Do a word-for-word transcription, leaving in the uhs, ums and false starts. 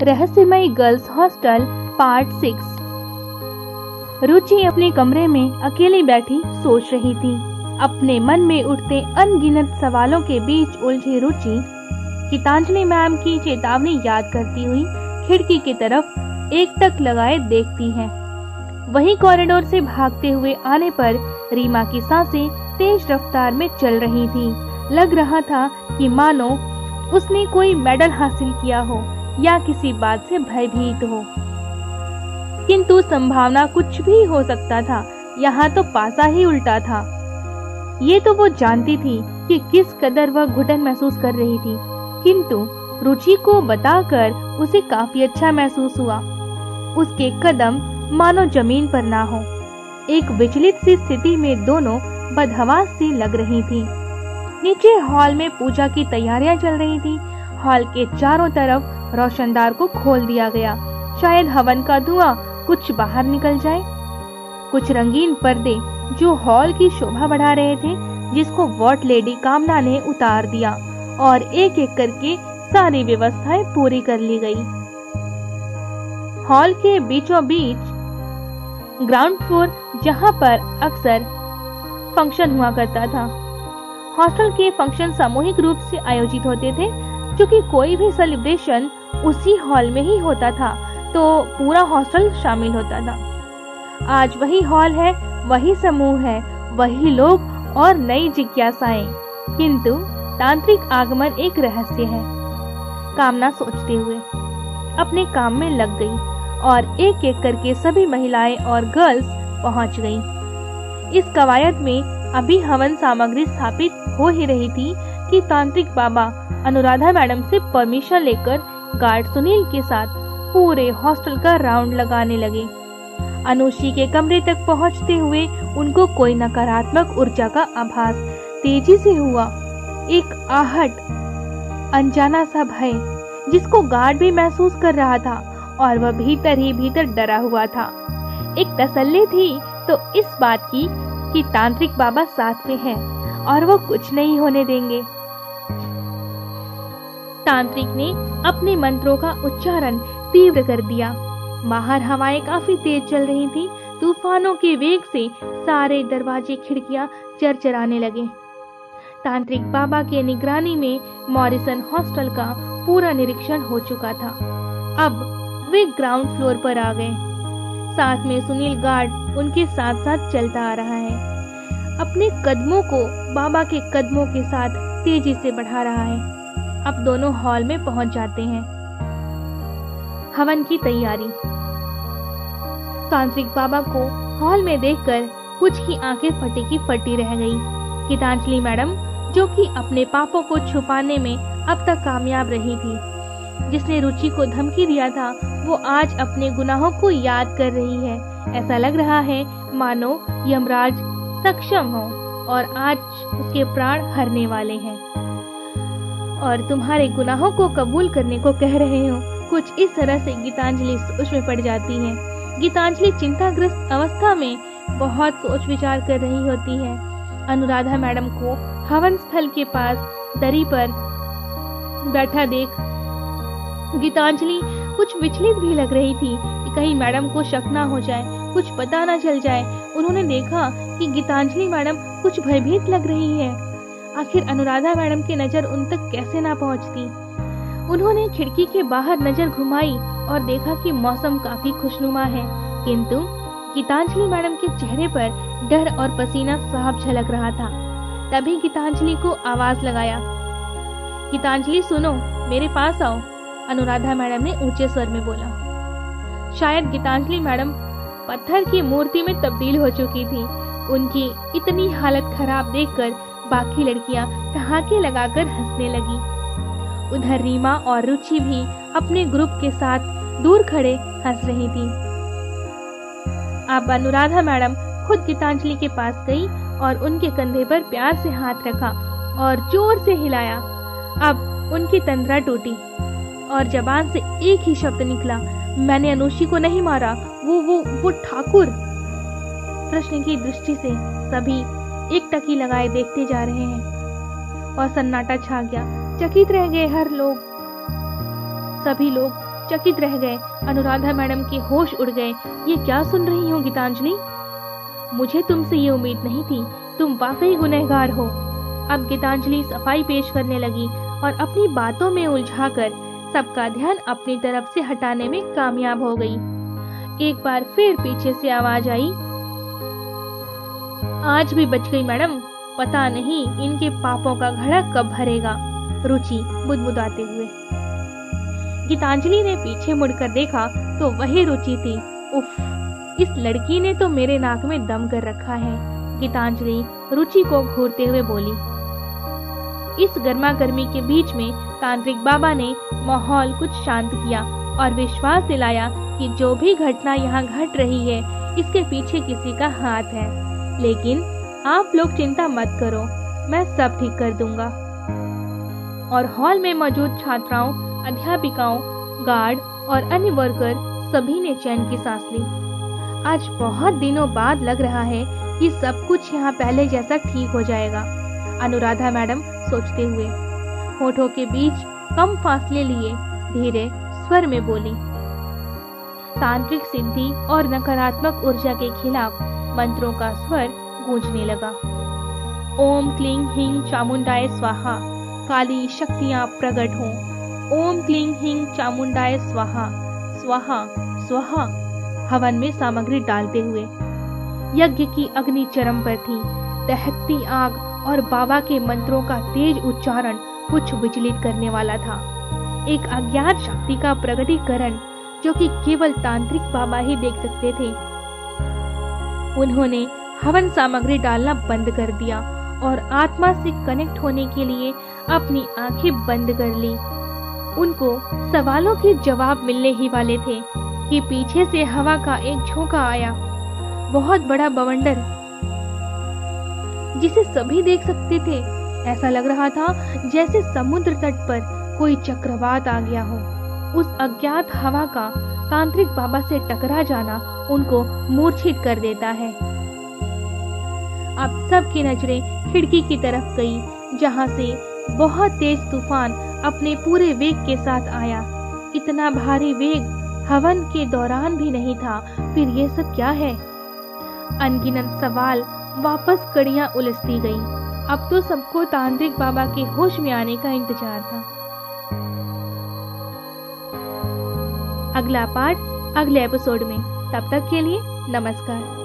रहस्यमय girls hostel part six. Ruchi अपने कमरे में अकेली बैठी सोच रही थी। अपने मन में उठते अनगिनत सवालों के बीच उलझी रुचि गीतांजलि मैम की चेतावनी याद करती हुई खिड़की की तरफ एकटक लगाए देखती है। वही कॉरिडोर से भागते हुए आने पर रीमा की सांसें तेज रफ्तार में चल रही थी। लग रहा था कि मानो उसने कोई मेडल हासिल किया हो या किसी बात से भयभीत हो, किंतु संभावना कुछ भी हो सकता था। यहाँ तो पासा ही उल्टा था। ये तो वो जानती थी कि किस कदर वह घुटन महसूस कर रही थी, किंतु रुचि को बताकर उसे काफी अच्छा महसूस हुआ। उसके कदम मानो जमीन पर ना हो। एक विचलित सी स्थिति में दोनों बदहवास सी लग रही थी। नीचे हॉल में पूजा की तैयारियां चल रही थी। हॉल के चारों तरफ रोशनदार को खोल दिया गया। शायद हवन का धुआं कुछ बाहर निकल जाए। कुछ रंगीन पर्दे जो हॉल की शोभा बढ़ा रहे थे, जिसको वॉट लेडी कामना ने उतार दिया और एक एक करके सारी व्यवस्थाएं पूरी कर ली गई। हॉल के बीचों बीच ग्राउंड फ्लोर, जहां पर अक्सर फंक्शन हुआ करता था। हॉस्टल के फंक्शन सामूहिक रूप से आयोजित होते थे, क्योंकि कोई भी सेलिब्रेशन उसी हॉल में ही होता था, तो पूरा हॉस्टल शामिल होता था। आज वही हॉल है, वही समूह है, वही लोग और नई जिज्ञासाएं, किंतु तांत्रिक आगमन एक रहस्य है। कामना सोचते हुए अपने काम में लग गई और एक एक करके सभी महिलाएं और गर्ल्स पहुंच गईं। इस कवायद में अभी हवन सामग्री स्थापित हो ही रही थी कि तांत्रिक बाबा अनुराधा मैडम से परमिशन लेकर गार्ड सुनील के साथ पूरे हॉस्टल का राउंड लगाने लगे। अनुषी के कमरे तक पहुंचते हुए उनको कोई नकारात्मक ऊर्जा का आभास तेजी से हुआ। एक आहट, अनजाना सा भय, जिसको गार्ड भी महसूस कर रहा था और वह भीतर ही भीतर डरा हुआ था। एक तसल्ली थी तो इस बात की कि तांत्रिक बाबा साथ में हैं और वो कुछ नहीं होने देंगे। तांत्रिक ने अपने मंत्रों का उच्चारण तीव्र कर दिया। बाहर हवाएं काफी तेज चल रही थी। तूफानों के वेग से सारे दरवाजे खिड़कियां चरचराने लगे। तांत्रिक बाबा के निगरानी में मॉरिसन हॉस्टल का पूरा निरीक्षण हो चुका था। अब वे ग्राउंड फ्लोर पर आ गए। साथ में सुनील गार्ड उनके साथ साथ चलता आ रहा है। अपने कदमों को बाबा के कदमों के साथ तेजी से बढ़ा रहा है। अब दोनों हॉल में पहुंच जाते हैं। हवन की तैयारी। तांत्रिक बाबा को हॉल में देखकर कुछ की आंखें फटी की फटी रह गई। गीतांजलि मैडम, जो कि अपने पापों को छुपाने में अब तक कामयाब रही थी, जिसने रुचि को धमकी दिया था, वो आज अपने गुनाहों को याद कर रही है। ऐसा लग रहा है मानो यमराज सक्षम हो और आज उसके प्राण हरने वाले हैं और तुम्हारे गुनाहों को कबूल करने को कह रहे हो। कुछ इस तरह से गीतांजलि सोच में पड़ जाती है। गीतांजलि चिंताग्रस्त अवस्था में बहुत सोच विचार कर रही होती है। अनुराधा मैडम को हवन स्थल के पास दरी पर बैठा देख गीतांजलि कुछ विचलित भी लग रही थी कि कहीं मैडम को शक ना हो जाए, कुछ पता ना चल जाए। उन्होंने देखा कि गीतांजलि मैडम कुछ भयभीत लग रही है। आखिर अनुराधा मैडम की नजर उन तक कैसे ना पहुंचती। उन्होंने खिड़की के बाहर नजर घुमाई और देखा कि मौसम काफी खुशनुमा है, किंतु गीतांजलि मैडम के चेहरे पर डर और पसीना साफ झलक रहा था। तभी गीतांजलि को आवाज लगाया, गीतांजलि सुनो, मेरे पास आओ। अनुराधा मैडम ने ऊंचे स्वर में बोला। शायद गीतांजलि मैडम पत्थर की मूर्ति में तब्दील हो चुकी थी। उनकी इतनी हालत खराब देखकर बाकी लड़कियां ठहाके लगाकर हंसने लगी। उधर रीमा और रुचि भी अपने ग्रुप के साथ दूर खड़े हंस रही थी। अब अनुराधा मैडम खुद गीतांजलि के पास गई और उनके कंधे पर प्यार से हाथ रखा और जोर से हिलाया। अब उनकी तंद्रा टूटी और जबान से एक ही शब्द निकला, मैंने अनुषी को नहीं मारा, वो वो वो ठाकुर। प्रश्न की दृष्टि से सभी एक टकी लगाए देखते जा रहे हैं और सन्नाटा छा गया। चकित रह गए हर लोग। सभी लोग चकित रह गए। अनुराधा मैडम के होश उड़ गए। ये क्या सुन रही हूँ गीतांजलि? मुझे तुमसे ये उम्मीद नहीं थी, तुम वाकई गुनहगार हो। अब गीतांजलि सफाई पेश करने लगी और अपनी बातों में उलझाकर सबका ध्यान अपनी तरफ से हटाने में कामयाब हो गई। एक बार फिर पीछे से आवाज आई, आज भी बच गई मैडम, पता नहीं इनके पापों का घड़ा कब भरेगा। रुचि बुदबुदाते हुए। गीतांजलि ने पीछे मुड़कर देखा तो वही रुचि थी। उफ, इस लड़की ने तो मेरे नाक में दम कर रखा है। गीतांजलि रुचि को घूरते हुए बोली। इस गर्मा गर्मी के बीच में तांत्रिक बाबा ने माहौल कुछ शांत किया और विश्वास दिलाया कि जो भी घटना यहाँ घट रही है इसके पीछे किसी का हाथ है। लेकिन आप लोग चिंता मत करो, मैं सब ठीक कर दूंगा। और हॉल में मौजूद छात्राओं, अध्यापिकाओं, गार्ड और अन्य वर्कर सभी ने चैन की सांस ली। आज बहुत दिनों बाद लग रहा है कि सब कुछ यहाँ पहले जैसा ठीक हो जाएगा, अनुराधा मैडम सोचते हुए होठों के बीच कम फासले लिए धीरे स्वर में बोली। तांत्रिक सिद्धि और नकारात्मक ऊर्जा के खिलाफ मंत्रों का स्वर गूंजने लगा। ओम क्लीं ह्रीं चामुंडाय स्वाहा, काली शक्तियां प्रकट हों। ओम क्लीं ह्रीं चामुंडाय स्वाहा, स्वाहा स्वाहा। हवन में सामग्री डालते हुए यज्ञ की अग्नि चरम पर थी। दहकती आग और बाबा के मंत्रों का तेज उच्चारण कुछ विचलित करने वाला था। एक अज्ञात शक्ति का प्रकटीकरण जो कि केवल तांत्रिक बाबा ही देख सकते थे। उन्होंने हवन सामग्री डालना बंद कर दिया और आत्मा से कनेक्ट होने के लिए अपनी आंखें बंद कर ली। उनको सवालों के जवाब मिलने ही वाले थे कि पीछे से हवा का एक झोंका आया। बहुत बड़ा बवंडर जिसे सभी देख सकते थे। ऐसा लग रहा था जैसे समुद्र तट पर कोई चक्रवात आ गया हो। उस अज्ञात हवा का तांत्रिक बाबा से टकरा जाना उनको मूर्छित कर देता है। अब सबकी नजरें खिड़की की तरफ गई, जहां से बहुत तेज तूफान अपने पूरे वेग के साथ आया। इतना भारी वेग हवन के दौरान भी नहीं था। फिर ये सब क्या है? अनगिनत सवाल, वापस कड़ियां उलझती गईं। अब तो सबको तांत्रिक बाबा के होश में आने का इंतजार था। अगला पार्ट अगले एपिसोड में। तब तक के लिए नमस्कार।